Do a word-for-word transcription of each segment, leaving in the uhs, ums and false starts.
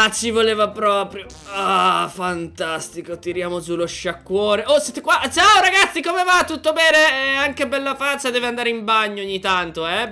Ah, ci voleva proprio. Ah, fantastico. Tiriamo giù lo sciacquone. Oh, siete qua? Ciao ragazzi, come va? Tutto bene? Eh, anche bella faccia deve andare in bagno ogni tanto, eh?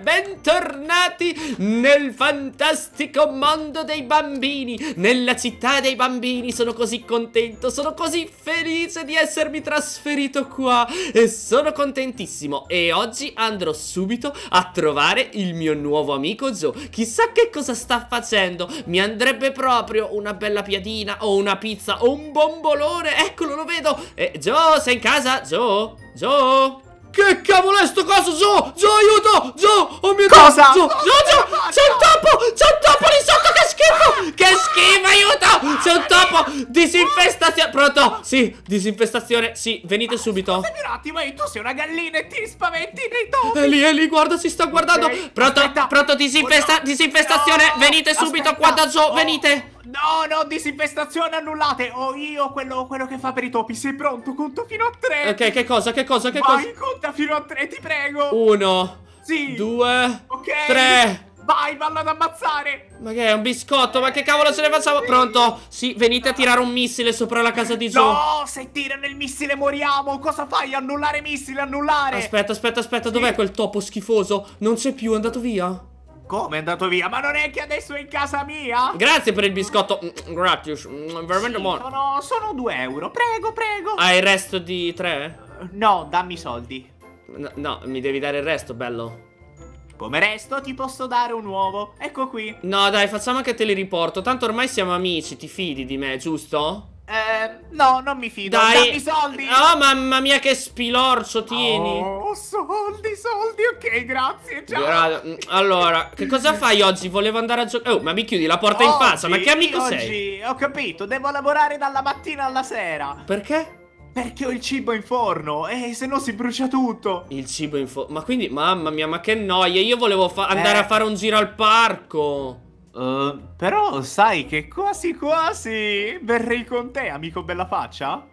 Bentornati nel fantastico mondo dei bambini, nella città dei bambini. Sono così contento, sono così felice di essermi trasferito qua e sono contentissimo. E oggi andrò subito a trovare il mio nuovo amico Joe. Chissà che cosa sta facendo. Mi andrebbe proprio una bella piadina o una pizza o un bombolone. Eccolo, lo vedo. Eh, Joe, sei in casa? Joe? Joe? Che cavolo è sto coso? Joe! Joe, aiuto! Joe! Oh mio Dio! Cosa? Joe! Joe, Joe! C'è un topo! C'è un topo lì sotto! Che schifo! Che schifo, aiuto! C'è un topo! Disinfestazione! Pronto? Sì, disinfestazione. Sì, venite subito. Scusami un attimo, ehi, tu sei una gallina e ti spaventi dei topi. È lì, è lì, guarda, si sta guardando. Okay. Pronto? Aspetta. Pronto? Disinfesta No. disinfestazione. No. Venite subito Aspetta. qua da Joe, Oh. venite. No, no, disinfestazione annullate. Ho io quello, quello che fa per i topi. Sei pronto? Conto fino a tre. Ok, che cosa? Che cosa? Che Vai, cosa? conta fino a tre, ti prego. Uno, Sì. due, Ok. tre. Vai, vallo ad ammazzare. Ma che è un biscotto? Ma che cavolo ce ne facciamo? Pronto? Sì, venite a tirare un missile sopra la casa di Joe. No, se tirano il missile moriamo. Cosa fai? Annullare missile, annullare. Aspetta, aspetta, aspetta, Sì. dov'è quel topo schifoso? Non c'è più, è andato via. Come è andato via? Ma non è che adesso è in casa mia? Grazie per il biscotto. Mm, Grazie, mm, veramente Sì, buono. sono, sono due euro. Prego, prego. Hai il resto di tre? No, dammi i soldi. No, no, mi devi dare il resto, bello. Come resto ti posso dare un uovo. Ecco qui. No, dai, facciamo che te li riporto. Tanto ormai siamo amici, ti fidi di me, giusto? Eh, no, non mi fido. Dai. Dammi i soldi. Oh, mamma mia, che spilorcio, tieni. Oh, soldi, soldi. Ok, grazie. Ciao. Gra- Allora, che cosa fai oggi? Volevo andare a giocare. Oh, ma mi chiudi la porta in faccia. Ma che amico oggi, sei? Ho capito, devo lavorare dalla mattina alla sera. Perché? Perché ho il cibo in forno e se no si brucia tutto. Il cibo in fo... Ma quindi, mamma mia, ma che noia. Io volevo fa- andare Eh. a fare un giro al parco. Uh, però sai che quasi quasi verrei con te, amico bella faccia?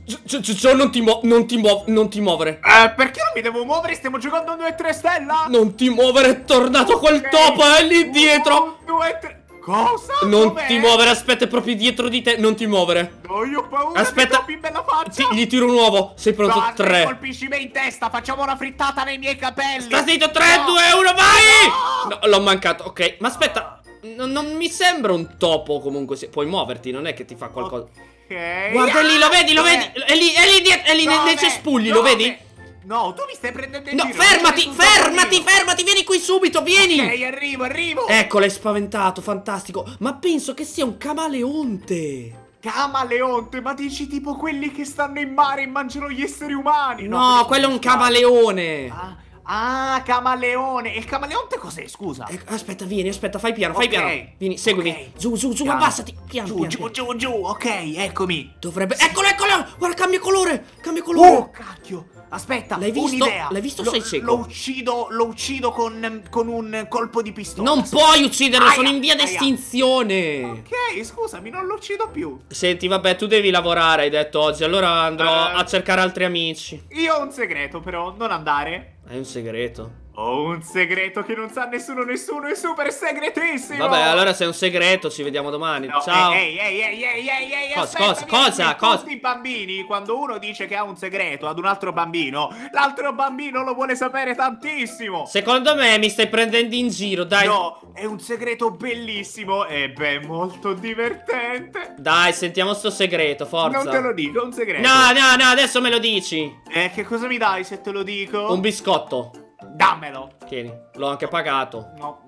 Gio, non ti muo- non ti muo- non ti muovere. Eh, perché non mi devo muovere? Stiamo giocando a due tre stella. Non ti muovere, è tornato quel Ok. topo, è lì dietro. due tre. Cosa? Non Dov'è? ti muovere, aspetta, è proprio dietro di te. Non ti muovere. No, io ho paura. Aspetta. Dei topi, bella faccia. Ti- gli tiro un uovo. Sei pronto? Guarda, Tre. colpisci me in testa. Facciamo una frittata nei miei capelli. Sta zitto, tre, No. due, uno, vai! No. No, l'ho mancato, ok. Ma aspetta, non, non mi sembra un topo comunque. Se... Puoi muoverti, non è che ti fa qualcosa. Ok. Guarda, è lì, lo vedi, lo Dov'è? vedi? È lì, è lì dietro, è lì nei, nei Dove? cespugli, lo Dove? vedi? No, tu mi stai prendendo in No, giro. non fermati, c'è nessun fermati, topolino. fermati, vieni qui subito, vieni! Ok, arrivo, arrivo. Ecco, l'hai spaventato, fantastico. Ma penso che sia un camaleonte. Camaleonte, ma dici tipo quelli che stanno in mare e mangiano gli esseri umani? No, quello è un camaleone. Ah, ah, camaleone. E il camaleonte cos'è, scusa? Eh, aspetta, vieni, aspetta, fai piano, fai Ok, piano. Vieni, seguimi. ok. Giù, giù, giù, Piano. abbassati. Piano, Giù, piano, giù, piano. giù, giù, ok, eccomi. Dovrebbe... Eccolo, eccolo! Guarda, cambia colore, cambia colore. Oh, cacchio. Aspetta, L'hai visto? un'idea. L'hai visto o Lo- sei cieco? Lo uccido, lo uccido con, con un colpo di pistola. Non puoi ucciderlo, Aia, sono in via aia. d'estinzione. Ok, scusami, non lo uccido più. Senti, vabbè, tu devi lavorare, hai detto oggi. Allora andrò Eh. a cercare altri amici. Io ho un segreto, però, non andare. Hai un segreto? Ho un segreto che non sa nessuno, nessuno, è super segretissimo. Vabbè, allora se è un segreto ci vediamo domani. No, Ciao. Ehi, ehi, ehi, ehi, ehi, ehi, Cosa, aspetta, cosa, vieni cosa, qui. cosa? Tutti i bambini, quando uno dice che ha un segreto ad un altro bambino, l'altro bambino lo vuole sapere tantissimo. Secondo me mi stai prendendo in giro, dai. No, è un segreto bellissimo e beh, molto divertente. Dai, sentiamo sto segreto, forza. Non te lo dico, è un segreto. No, no, no, adesso me lo dici. Eh, che cosa mi dai se te lo dico? Un biscotto. Dammelo. Tieni, l'ho anche pagato. No.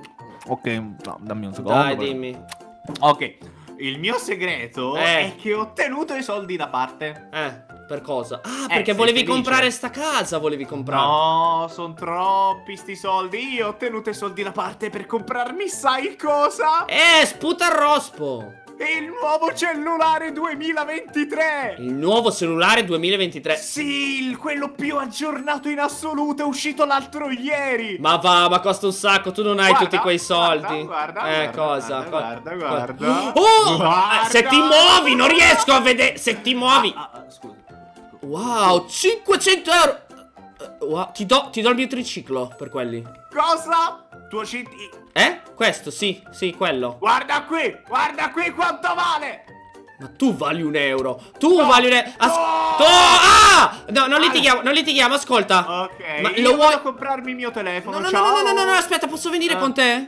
Ok, no, dammi un secondo. Dai, dimmi. Ok, il mio segreto Eh. è che ho ottenuto i soldi da parte. Eh, per cosa? Ah, Eh, perché sei volevi felice? comprare sta casa, volevi comprare. No, sono troppi sti soldi. Io ho ottenuto i soldi da parte per comprarmi sai cosa? Eh, sputa il rospo. Il nuovo cellulare duemilaventitré. Il nuovo cellulare duemilaventitré. Sì, il- quello più aggiornato in assoluto, è uscito l'altro ieri. Ma va, ma costa un sacco, tu non hai Guarda, tutti quei soldi. guarda, guarda, eh, guarda, cosa? guarda, Co- guarda. Oh! Guarda. Eh, se ti muovi, non riesco a vedere. Se ti muovi. Ah, ah, scusa. Wow, cinquecento euro. Eh, wow, ti do, ti do il mio triciclo per quelli. Cosa? tuo C D. Eh? Questo, sì, sì, quello. Guarda qui, guarda qui quanto vale. Ma tu vali un euro. Tu No, vali un euro. As no. tu ah! No, non litighiamo, non litighiamo, ascolta. Ok, Ma io lo vuoi vado a comprarmi il mio telefono. No, no, ciao. no, no, no, no, aspetta, posso venire Uh. con te?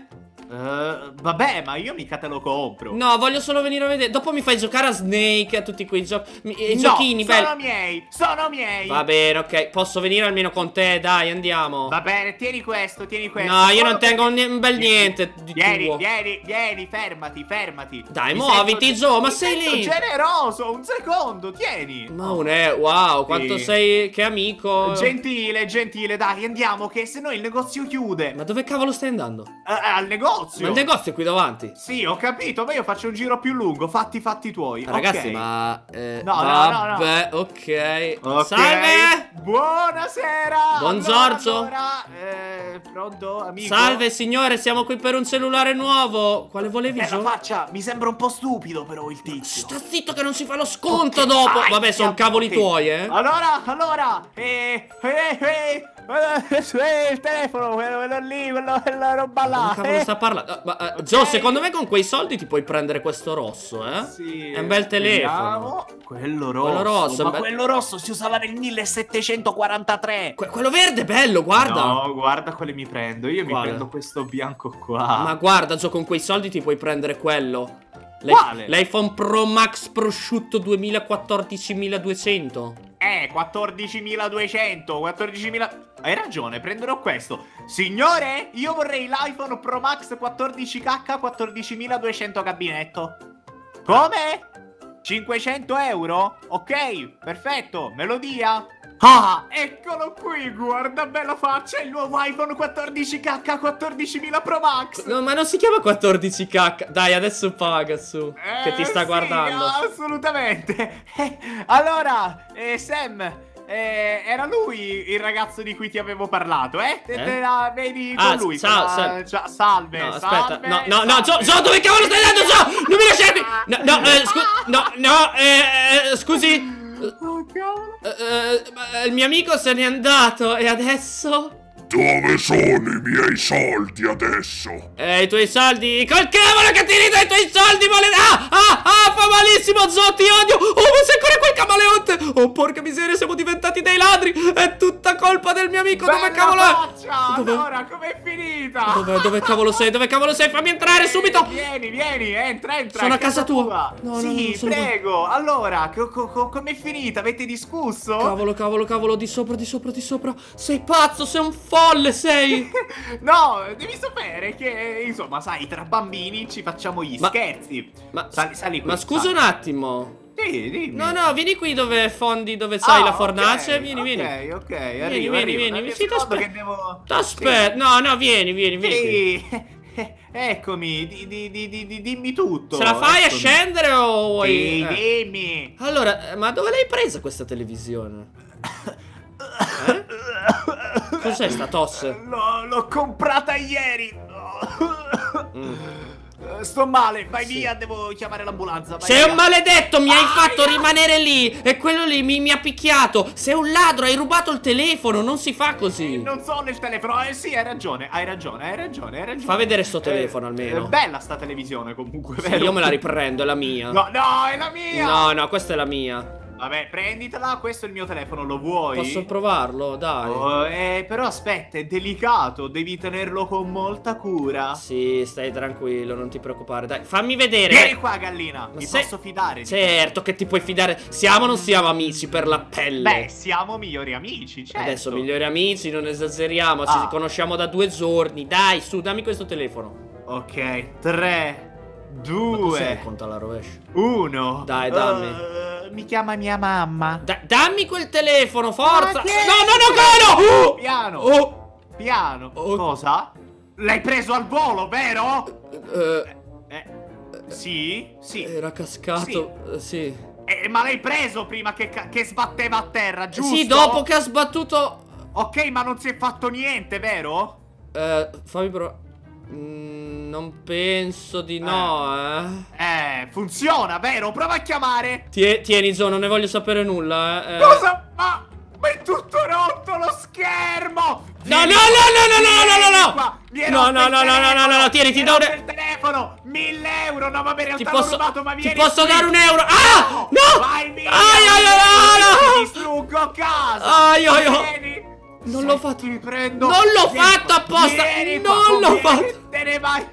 Uh, vabbè, ma io mica te lo compro. No, voglio solo venire a vedere. Dopo mi fai giocare a Snake, a tutti quei giochi. I no, giochini belli. sono miei, sono miei. Va bene, ok. Posso venire almeno con te, dai, andiamo. Va bene, tieni questo, tieni questo. No, io Solo non tengo perché- un bel niente di Vieni, tuo. vieni, vieni, fermati, fermati. Dai, Mi muoviti, sento- Gio, ma mi sei sento lì. generoso, un secondo, tieni. Ma un è, wow, quanto Sì. sei, che amico. Gentile, gentile, dai, andiamo, che se no il negozio chiude. Ma dove cavolo stai andando? Eh, al negozio. Ma il negozio è qui davanti. Sì, ho capito, ma io faccio un giro più lungo, fatti i fatti tuoi. Ragazzi, ok. ma eh, No, no, no, no. vabbè, ok. Ok. Salve! Buonasera. Buon Allora, Giorgio. allora, eh, pronto, amico? Salve signore, siamo qui per un cellulare nuovo. Quale volevi, Eh, la Gio? faccia, mi sembra un po' stupido però il tizio. Sta zitto che non si fa lo sconto Ok, dopo. vai, Vabbè, sono ok. cavoli tuoi, eh. Allora, allora, eh, eh, eh, eh, eh, il telefono, quello, quello lì, quello, quella roba là. Come cavolo eh. sta parlando? Ah, ma, eh, Ok. Gio, secondo me con quei soldi ti puoi prendere questo rosso, eh? Sì, È un bel telefono. vediamo. Quello rosso, Quello rosso, ma beh- quello rosso si usava nel millesettecentoquarantatré. Que- quello verde è bello, guarda. No, guarda quale mi prendo. Io Quale? mi prendo questo bianco qua. Ma guarda, Gio, con quei soldi ti puoi prendere quello. Quale? L'iPhone Pro Max prosciutto duemilaquattordicimiladuecento. Eh, quattordicimiladuecento, quattordicimila... Hai ragione, prenderò questo. Signore, io vorrei l'iPhone Pro Max quattordici K quattordicimiladuecento gabinetto. Come? cinquecento euro? Ok, perfetto, me lo dia. Ah, eccolo qui, guarda bella faccia, il nuovo iPhone quattordici K quattordicimila Pro Max. No, ma non si chiama quattordici K. Dai, adesso paga su. che ti sta Eh, sì, guardando. assolutamente. Eh, allora, eh, Sam, eh, era lui il ragazzo di cui ti avevo parlato, eh? Te, Eh? te la vedi Ah, con lui? ciao, te la- Sam. cia- salve, No, salve, aspetta. No, no, no, Gio, salve. Gio, dove cavolo stai andando, Gio? Non mi lasciarmi. No, no, eh, scu no, no, eh, eh, scusi. Oh, cavolo. Eh, eh, ma il mio amico se n'è andato e adesso? Dove sono i miei soldi adesso? Eh, i tuoi soldi. Col cavolo che ti rido i tuoi soldi, male. Ah, ah, ah, fa malissimo, Zo, ti odio. Oh, ma sei ancora quel camaleonte. Oh, porca miseria, siamo diventati dei ladri. È tutta colpa del mio amico. Bella Dove cavolo è? faccia, Dove? allora, com'è finita? Dove, dove cavolo sei? Dove cavolo sei? Fammi entrare subito. Vieni, vieni, entra, entra. Sono è a casa tua. No, no, sì, no, sono qua. prego. Allora, co- co- co- com'è finita? Avete discusso? Cavolo, cavolo, cavolo, di sopra, di sopra, di sopra. Sei pazzo, sei un folle, sei. No, devi sapere che, insomma, sai, tra bambini ci facciamo gli Ma- scherzi. Ma, Sali, sali qui, ma scusa sali. un attimo. Sì, dimmi. No, no, vieni qui dove fondi, dove c'hai Ah, la fornace. ok, vieni, ok, vieni. ok, Vieni, arrivo, vieni, arrivo. vieni. Un Sì, secondo t'aspetto. che devo... T'aspetta. No, no, vieni, vieni, vieni. qui. Sì. Eh, eccomi, di, di, di, di, di- dimmi tutto. Ce la fai a eccomi. scendere o vuoi? Sì, eh. dimmi. Allora, eh, ma dove l'hai presa questa televisione? Eh? Cos'è sta tosse? L'ho, l'ho comprata ieri. Mm. Eh, Sto male, vai Sì. via, devo chiamare l'ambulanza. vai Sei via. un maledetto, mi hai Aia! fatto rimanere lì e quello lì mi, mi ha picchiato. Sei un ladro, hai rubato il telefono, non si fa così. Non so nel telefono. Eh sì, hai ragione, hai ragione, hai ragione, hai ragione. Fa vedere sto Eh, telefono almeno. È bella sta televisione comunque, Sì, vero? io me la riprendo, è la mia. No, no, è la mia. No, no, questa è la mia. Vabbè, prenditela, questo è il mio telefono, lo vuoi? Posso provarlo? Dai. Oh, eh, però aspetta, è delicato, devi tenerlo con molta cura. Sì, stai tranquillo, non ti preoccupare. Dai, fammi vedere. Vieni qua, gallina, Ma mi sei- posso fidare di te? Certo che ti puoi fidare. Siamo o non siamo amici per la pelle? Beh, siamo migliori amici, certo. Adesso migliori amici, non esageriamo. Ci Ah. conosciamo da due giorni. Dai, su, dammi questo telefono. Ok, tre, Ma cos'è due, conta alla rovescia? uno. Dai, dammi. Eh, mi chiama mia mamma. Da- dammi quel telefono, forza! Ma che- No, no, no, caro! Oh! Piano, Oh! piano. Oh. Cosa? L'hai preso al volo, vero? Eh, Eh, sì, sì. era cascato. Eh, sì. Eh, ma l'hai preso prima che, ca- che sbatteva a terra, giusto? Sì, dopo che ha sbattuto. Ok, ma non si è fatto niente, vero? Eh, fammi provare. Mm, non penso di no, eh. Eh, funziona, vero? Prova a chiamare. Tie- tieni, Gio, non ne voglio sapere nulla, eh. eh. Cosa? Ma, ma è tutto rotto lo schermo! No, no, no, no, no, no, no, no, no! Vieni qua, Mi No, no, no, no, no, no, no, no, tieni, ti do un... il telefono! mille euro! No, vabbè, in realtà Ti posso... l'ho rubato, ma vieni Ti posso qui. dare un euro? Ah! No! Vai via! Ai, ai, ai, ai, Ti ai. distruggo casa! Ai, ai, ai. Vieni. Non l'ho fatto. Ti prendo. Non l'ho Vieni fatto qua. apposta. Vieni qua, Non l'ho vieni, fatto. Te ne vai.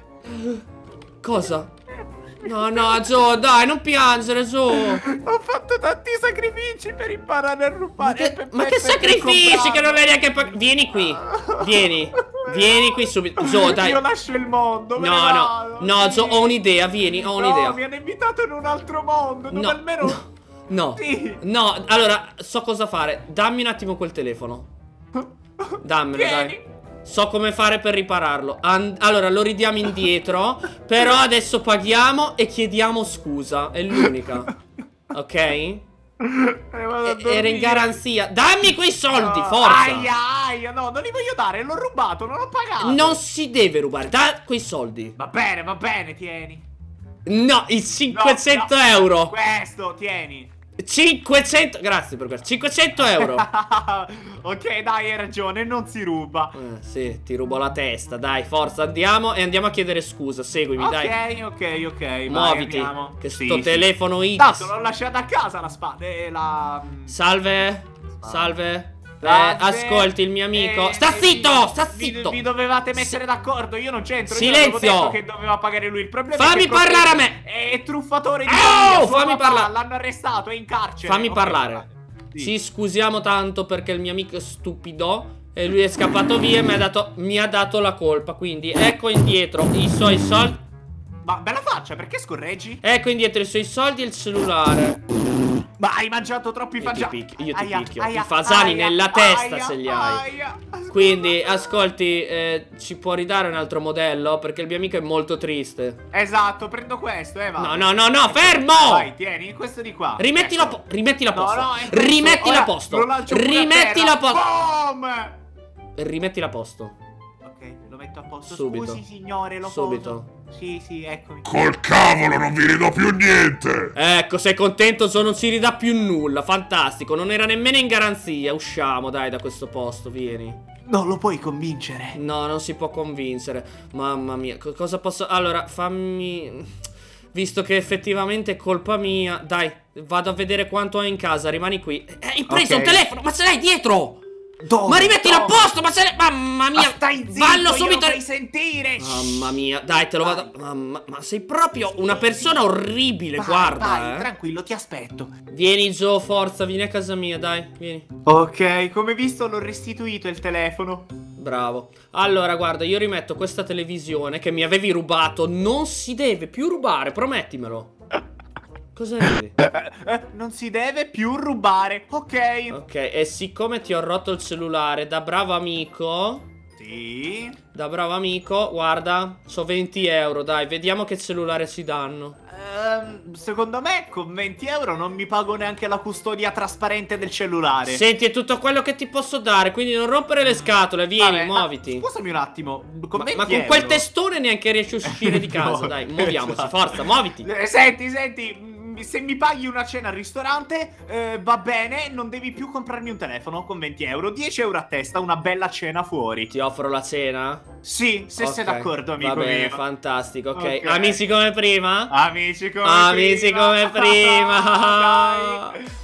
Cosa? No, no, Zo, dai, non piangere, Zo. Ho fatto tanti sacrifici per imparare a Ma rubare. che, per- ma per- che per sacrifici comprarlo. che non vedi neanche pag- Vieni qui. Vieni. Vieni qui subito. Zo, dai. Io lascio il mondo. me ne No, vado. no. No, Zo, ho un'idea, vieni, ho No, un'idea. mi hanno invitato in un altro mondo. Dove No, almeno. no, no, Sì. no, allora, so cosa fare. Dammi un attimo quel telefono. Dammelo, Vieni. dai. So come fare per ripararlo. An- allora, lo ridiamo indietro. Però adesso paghiamo e chiediamo scusa. È l'unica. Ok? E- Me ne vado a Era dormire. in garanzia. Dammi quei soldi, No. forza. Aia, aia, no, non li voglio dare. L'ho rubato, non ho pagato. Non si deve rubare. Da quei soldi. Va bene, va bene, tieni. No, i No, cinquecento no. euro. Questo, tieni. cinquecento. Grazie per questo. cinquecento euro. Ok, dai, hai ragione, non si ruba. Eh, sì, ti rubo la testa. Dai, forza, andiamo e andiamo a chiedere scusa. Seguimi, dai. Ok, ok, ok. vai, Muoviti. andiamo. Che Sì, sto sì. telefono Tanto X. l'ho lasciata a casa la spada e la. Salve. Salve. Eh, Salve. ascolti il mio amico. Eh, Sta vi- zitto, sta vi- zitto. Vi dovevate mettere d'accordo, io non c'entro. Silenzio. Io avevo detto che doveva pagare lui. Il problema Fammi è che parlare a me. È truffatore di Oh, famiglia, suo fammi papà, parlare. L'hanno arrestato, è in carcere. Fammi Ok, parlare. sì. Ci scusiamo tanto perché il mio amico è stupido e lui è scappato via e mi ha dato, mi ha dato la colpa. Quindi ecco indietro i suoi soldi. Ma bella faccia, perché scorreggi? Ecco indietro i suoi soldi e il cellulare. Ma hai mangiato troppi Io ti fagiani. picchio, io ti Aia, picchio. aia, I fasani aia, nella testa aia, se li hai. aia. Quindi, ascolti, eh, ci può ridare un altro modello? Perché il mio amico è molto triste. Esatto, prendo questo, eh, va. No, no, no, no, fermo! Vai, tieni, questo di qua. Rimettilo a Ecco. po- rimettilo a No, posto. no, è questo. Rimettilo Ora a posto. lo lancio pure a Rimettilo a terra. posto. Boom! Rimettilo a posto. Ok, lo metto a posto. Subito. Scusi, signore, lo Subito. poso? Sì, sì, eccomi. Col cavolo non vi ridò più niente! Ecco, sei contento? So, non si ridà più nulla. Fantastico. Non era nemmeno in garanzia. Usciamo, dai, da questo posto. Vieni. Non lo puoi convincere. No, non si può convincere. Mamma mia, co- cosa posso... Allora, fammi... Visto che effettivamente è colpa mia, dai, vado a vedere quanto ho in casa, rimani qui. Eh, hai preso Ok. un telefono, ma ce l'hai dietro! Dove? Ma rimettilo a Dove? posto, ma ce l'hai... Mamma mia! Ma stai zitto, Vallo glielo subito! fai sentire. Mamma mia, dai, te lo Vai. vado... Mamma... Ma sei proprio una persona orribile, Vai, guarda, vai, eh. tranquillo, ti aspetto. Vieni, Joe, forza, vieni a casa mia, dai, vieni. Ok, come visto l'ho restituito il telefono. Bravo. Allora, guarda, io rimetto questa televisione che mi avevi rubato. Non si deve più rubare, promettimelo. Cosa ridi? Eh, eh, non si deve più rubare. Ok. Ok, e siccome ti ho rotto il cellulare, da bravo amico, Sì. da bravo amico, guarda, so venti euro, dai, vediamo che cellulare si danno. Ehm, secondo me con venti euro non mi pago neanche la custodia trasparente del cellulare. Senti, è tutto quello che ti posso dare, quindi non rompere le scatole, vieni, Vabbè, ma muoviti. Scusami un attimo. Con Ma, venti ma con euro. quel testone neanche riesci a uscire di casa, No, dai, muoviamoci, esatto. forza, muoviti. Eh, Senti, senti, mm, se mi paghi una cena al ristorante, eh, va bene, non devi più comprarmi un telefono con venti euro. dieci euro a testa, una bella cena fuori. Ti offro la cena? Sì, se sei Ok, d'accordo, amico va bene, mio. fantastico, ok. Ok. Amici come prima? Amici come Amici prima. come prima. Dai.